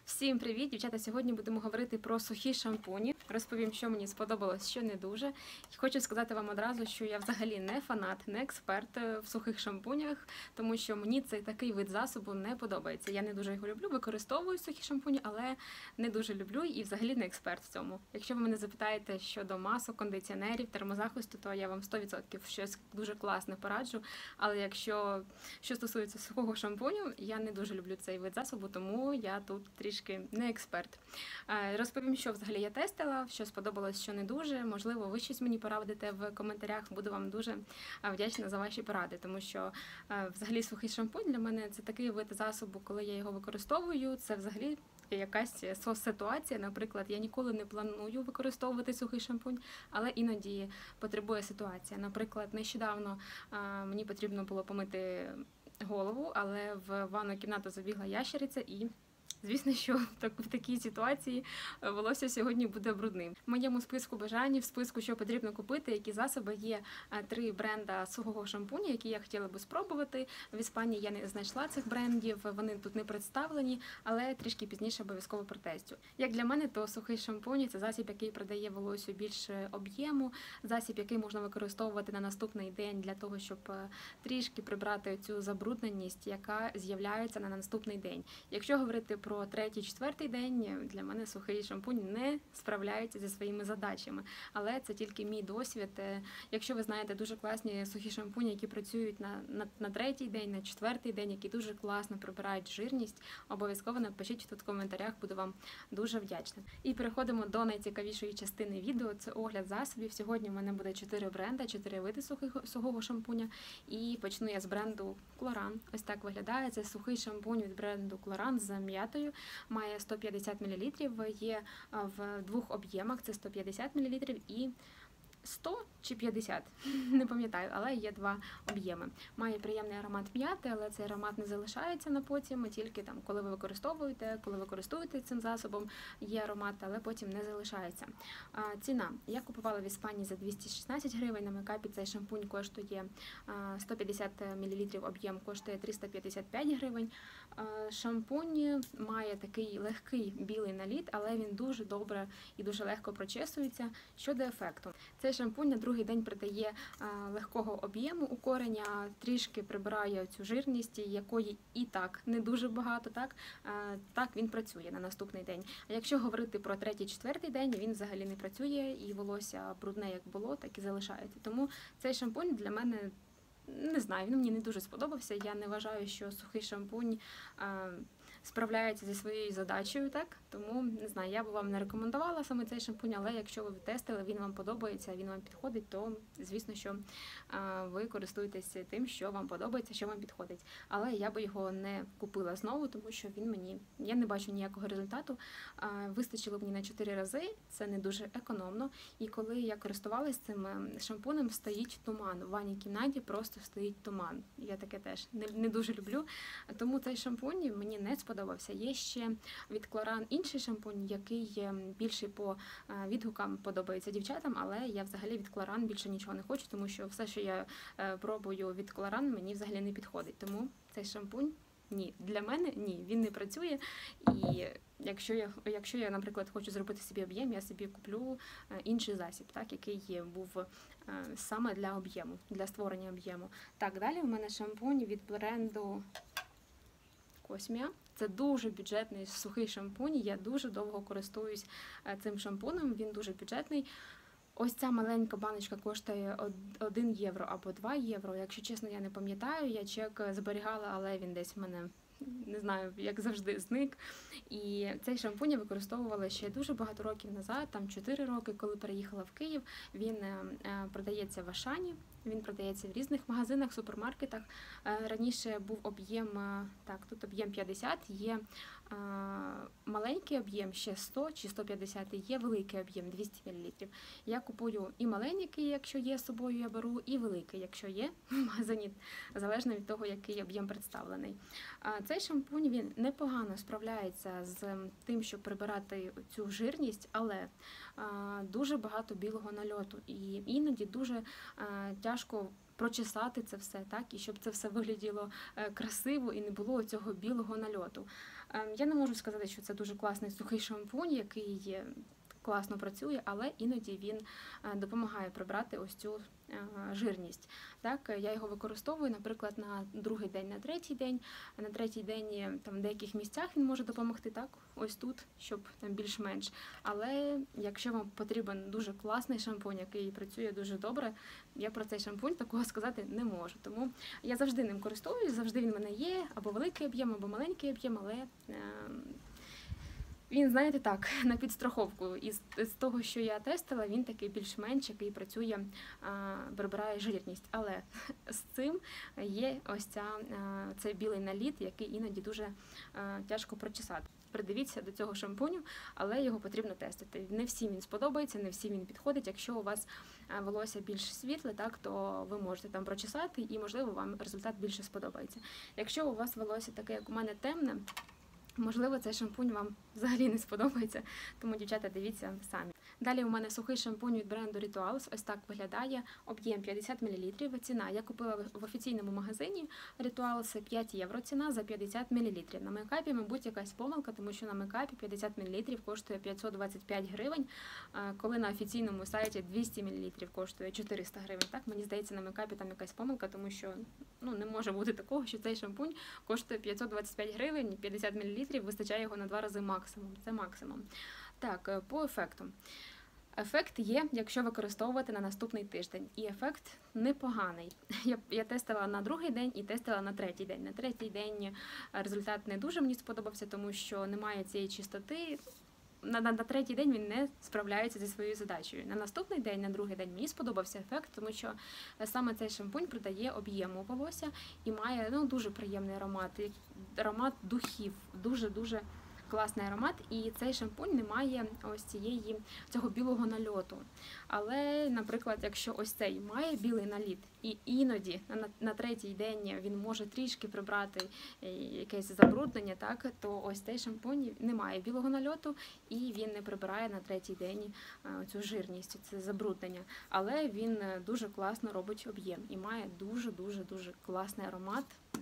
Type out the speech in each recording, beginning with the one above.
Всім привіт, дівчата! Сьогодні будемо говорити про сухі шампуні. Розповім, що мені сподобалось, що не дуже. І хочу сказати вам одразу, що я взагалі не фанат, не експерт в сухих шампунях, тому що мені цей такий вид засобу не подобається. Я не дуже його люблю, використовую сухі шампуні, але не дуже люблю і взагалі не експерт в цьому. Якщо ви мене запитаєте щодо масок, кондиціонерів, термозахисту, то я вам 100% щось дуже класне пораджу. Але якщо стосується сухого шампуню, я не дуже люблю цей вид засобу, тому я тут трішки не експерт. Розповім, що взагалі я тестила, що сподобалось, що не дуже. Можливо, ви щось мені порадите в коментарях. Буду вам дуже вдячна за ваші поради, тому що взагалі сухий шампунь для мене це такий вид засобу, коли я його використовую, це взагалі якась ситуація. Наприклад, я ніколи не планую використовувати сухий шампунь, але іноді потребує ситуація. Наприклад, нещодавно мені потрібно було помити голову, але в ванну кімнату забігла ящериця і звісно, що в такій ситуації волосся сьогодні буде брудним. В моєму списку бажань, в списку, що потрібно купити, які засоби, є 3 бренда сухого шампуня, які я хотіла би спробувати. В Іспанії я не знайшла цих брендів, вони тут не представлені, але трішки пізніше обов'язково протестю. Як для мене, то сухий шампунь – це засіб, який придає волосю більше об'єму, засіб, який можна використовувати на наступний день для того, щоб трішки прибрати цю забрудненість, яка з'являється на наступний день. Якщо говорити про 3-4 день, для мене сухий шампунь не справляється зі своїми задачами. Але це тільки мій досвід. Якщо ви знаєте дуже класні сухі шампуні, які працюють на 3-й день, на 4-й день, які дуже класно прибирають жирність, обов'язково напишіть тут в коментарях, буду вам дуже вдячна. І переходимо до найцікавішої частини відео, це огляд засобів. Сьогодні в мене буде 4 бренда, 4 види сухого шампуня. І почну я з бренду Клоран. Ось так виглядає. Це сухий шампунь від бренду Клоран з м'ятою. Має 150 мл, є в 2 об'ємах, це 150 мл і 100 чи 50, не пам'ятаю, але є 2 об'єми. Має приємний аромат м'яти, але цей аромат не залишається на потім, тільки там, коли ви користуєте цим засобом, є аромат, але потім не залишається. Ціна. Я купувала в Іспанії за 216 гривень, на Мейкапі цей шампунь коштує 150 мл, об'єм коштує 355 гривень. Шампунь має такий легкий білий наліт, але він дуже добре і дуже легко прочесується. Щодо ефекту. Цей шампунь на другий день придає легкого об'єму у кореня, трішки прибирає цю жирність, якої і так не дуже багато, так він працює на наступний день. А якщо говорити про 3-4 день, він взагалі не працює, і волосся брудне як було, так і залишається. Тому цей шампунь для мене, не знаю, він мені не дуже сподобався. Я не вважаю, що сухий шампунь справляється зі своєю задачею, тому, не знаю, я б вам не рекомендувала саме цей шампунь, але якщо ви тестили, він вам подобається, він вам підходить, то, звісно, що ви користуєтеся тим, що вам подобається, що вам підходить. Але я би його не купила знову, тому що я не бачу ніякого результату. Вистачило мені на 4 рази, це не дуже економно. І коли я користувалася цим шампунем, стоїть туман. В ванній кімнаті просто стоїть туман. Я таке теж не дуже люблю. Тому цей шампунь мені не сподобався. Є ще від Клоран інший шампунь, який більше по відгукам подобається дівчатам, але я взагалі від Клоран більше нічого не хочу, тому що все, що я пробую від Клоран, мені взагалі не підходить. Тому цей шампунь ні, для мене ні, він не працює. І якщо я, наприклад, хочу зробити собі об'єм, я собі куплю інший засіб, який був саме для об'єму, для створення об'єму. Так, далі у мене шампунь від бренду Космія. Це дуже бюджетний сухий шампунь, я дуже довго користуюсь цим шампунем, він дуже бюджетний. Ось ця маленька баночка коштує 1 євро або 2 євро. Якщо чесно, я не пам'ятаю, я чек зберігала, але він десь в мене, не знаю, як завжди, зник. І цей шампунь я використовувала ще дуже багато років назад, там 4 роки, коли переїхала в Київ. Він продається в Ашані, він продається в різних магазинах, супермаркетах. Раніше був об'єм, тут об'єм 50, є маленький об'єм ще 100 чи 150, є великий об'єм 200 мл. Я купую і маленький, якщо є з собою, я беру, і великий, якщо є в магазині, залежно від того, який об'єм представлений. Цей шампунь, він непогано справляється з тим, щоб прибирати цю жирність, але дуже багато білого нальоту, і іноді дуже тяжко прочесати це все, і щоб це все вигляділо красиво і не було цього білого нальоту. Я не можу сказати, що це дуже класний сухий шампунь, який класно працює, але іноді він допомагає прибрати ось цю жирність. Так, я його використовую, наприклад, на другий день, на третій день. На третій день там в деяких місцях він може допомогти, так, ось тут, щоб там більш-менш. Але якщо вам потрібен дуже класний шампунь, який працює дуже добре, я про цей шампунь такого сказати не можу. Тому я завжди ним користуюсь, завжди він в мене є, або великий об'єм, або маленький об'єм, але він, знаєте, так, на підстраховку. І з того, що я тестила, він такий більш-менш, який працює, прибирає жирність. Але з цим є ось цей білий наліт, який іноді дуже тяжко прочесати. Придивіться до цього шампуню, але його потрібно тестити. Не всім він сподобається, не всім він підходить. Якщо у вас волосся більш світле, так, то ви можете там прочесати і, можливо, вам результат більше сподобається. Якщо у вас волосся таке, як у мене, темне, можливо, цей шампунь вам взагалі не сподобається, тому, дівчата, дивіться самі. Далі у мене сухий шампунь від бренду Rituals. Ось так виглядає. Об'єм 50 мл. Ціна я купила в офіційному магазині Rituals, 5 євро ціна за 50 мл. На мейкапі, мабуть, якась помилка, тому що на мейкапі 50 мл коштує 525 гривень, коли на офіційному сайті 200 мл коштує 400 гривень. Так, мені здається, на мейкапі там якась помилка, тому що не може бути такого, що цей шампунь коштує 525 гривень, 50 мл, вистачає його на 2 рази максимум. Це максимум. Так, по ефекту. Ефект є, якщо використовувати на наступний тиждень. І ефект непоганий. Я тестила на другий день і тестила на третій день. На третій день результат не дуже мені сподобався, тому що немає цієї чистоти. На третій день він не справляється зі своєю задачею. На наступний день, на другий день мені сподобався ефект, тому що саме цей шампунь придає об'єму волосся і має дуже приємний аромат духів, дуже-дуже класний аромат, і цей шампунь не має ось цього білого нальоту. Але, наприклад, якщо ось цей має білий наліт, і іноді на третій день він може трішки прибрати якесь забруднення, так, то ось цей шампунь не має білого нальоту, і він не прибирає на третій день цю жирність, це забруднення. Але він дуже класно робить об'єм і має дуже-дуже-дуже класний аромат,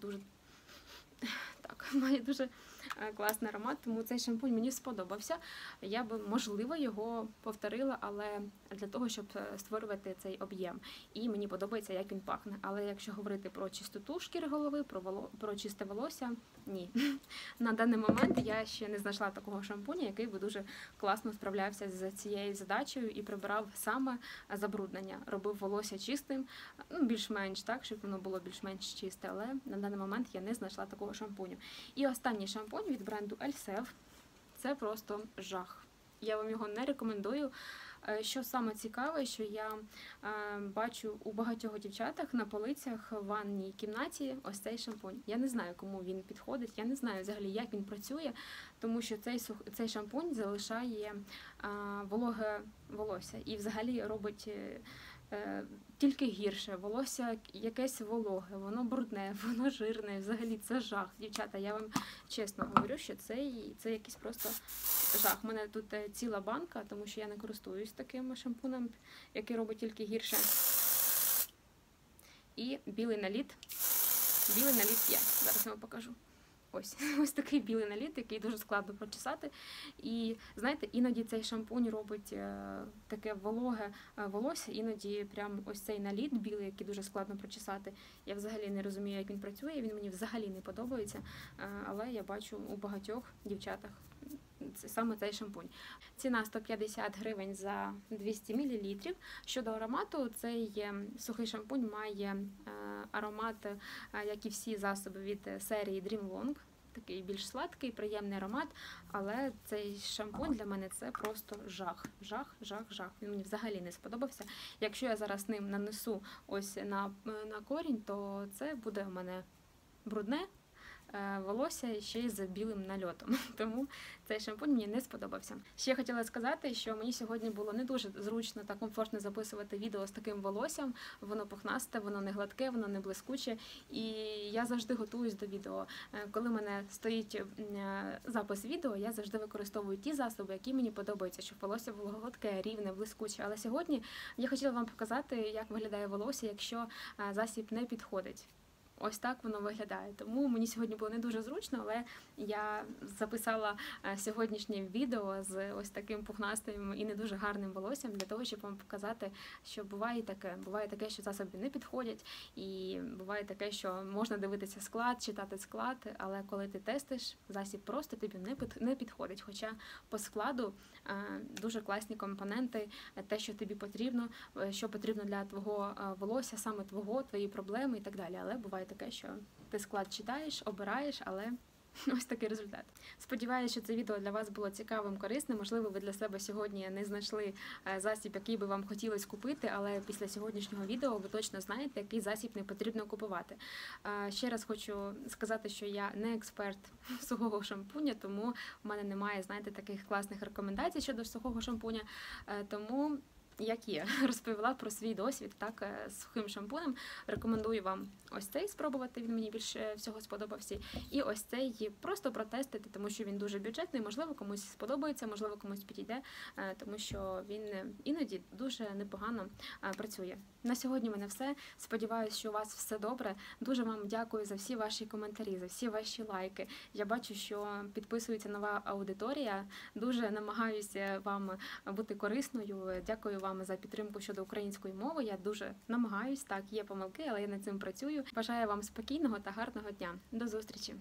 має дуже класний аромат, тому цей шампунь мені сподобався. Я би, можливо, його повторила, але для того, щоб створювати цей об'єм. І мені подобається, як він пахне. Але якщо говорити про чистоту шкіри голови, про чисте волосся, ні. На даний момент я ще не знайшла такого шампуня, який би дуже класно справлявся з цією задачею і прибирав саме забруднення. Робив волосся чистим, більш-менш так, щоб воно було більш-менш чисте, але на даний момент я не знайшла такого шампуню. І останній шампунь від бренду Elseve. Це просто жах. Я вам його не рекомендую. Що саме цікаве, що я бачу у багатьох дівчатах на полицях в ванній кімнаті ось цей шампунь. Я не знаю, кому він підходить, я не знаю взагалі, як він працює, тому що цей шампунь залишає вологе волосся і взагалі робить тільки гірше. Волосся якесь вологе, воно брудне, воно жирне, взагалі це жах. Дівчата, я вам чесно говорю, що це якийсь просто жах. У мене тут ціла банка, тому що я не користуюсь таким шампунем, який робить тільки гірше. І білий наліт є. Зараз я вам покажу. Ось такий білий наліт, який дуже складно прочесати. І, знаєте, іноді цей шампунь робить таке вологе волосся, іноді прям ось цей наліт білий, який дуже складно прочесати. Я взагалі не розумію, як він працює, він мені взагалі не подобається, але я бачу у багатьох дівчатах саме цей шампунь. Ціна 150 гривень за 200 мл. Щодо аромату, цей сухий шампунь має аромат, як і всі засоби від серії Dream Long. Такий більш сладкий, приємний аромат, але цей шампунь для мене це просто жах. Жах. Він мені взагалі не сподобався. Якщо я зараз ним нанесу ось на корінь, то це буде у мене брудне волосся ще й з білим нальотом. Тому цей шампунь мені не сподобався. Ще хотіла сказати, що мені сьогодні було не дуже зручно та комфортно записувати відео з таким волоссям. Воно пухнасте, воно не гладке, воно не блискуче. І я завжди готуюсь до відео. Коли в мене стоїть запис відео, я завжди використовую ті засоби, які мені подобаються, щоб волосся було гладке, рівне, блискуче. Але сьогодні я хотіла вам показати, як виглядає волосся, якщо засіб не підходить. ось так воно виглядає. Тому мені сьогодні було не дуже зручно, але я записала сьогоднішнє відео з ось таким пухнастим і не дуже гарним волоссям для того, щоб вам показати, що буває таке. Буває таке, що засоби не підходять, і буває таке, що можна дивитися склад, читати склад, але коли ти тестиш, засіб просто тобі не підходить. Хоча по складу дуже класні компоненти, те, що тобі потрібно, що потрібно для твого волосся, саме твої проблеми і так далі. Але буває таке, що ти склад читаєш, обираєш, але ось такий результат. Сподіваюся, що це відео для вас було цікавим, корисним. Можливо, ви для себе сьогодні не знайшли засіб, який би вам хотілося купити, але після сьогоднішнього відео ви точно знаєте, який засіб не потрібно купувати. Ще раз хочу сказати, що я не експерт сухого шампуня, тому в мене немає, знаєте, таких класних рекомендацій щодо сухого шампуня. Тому як є, розповіла про свій досвід з сухим шампунем. Рекомендую вам ось цей спробувати, він мені більше всього сподобався. І ось цей просто протестити, тому що він дуже бюджетний, можливо, комусь сподобається, можливо, комусь підійде, тому що він іноді дуже непогано працює. На сьогодні в мене все. Сподіваюся, що у вас все добре. Дуже вам дякую за всі ваші коментарі, за всі ваші лайки. Я бачу, що підписується нова аудиторія. Дуже намагаюся вам бути корисною. Дякую вам за підтримку щодо української мови. Я дуже намагаюсь, так, є помилки, але я над цим працюю. Бажаю вам спокійного та гарного дня. До зустрічі!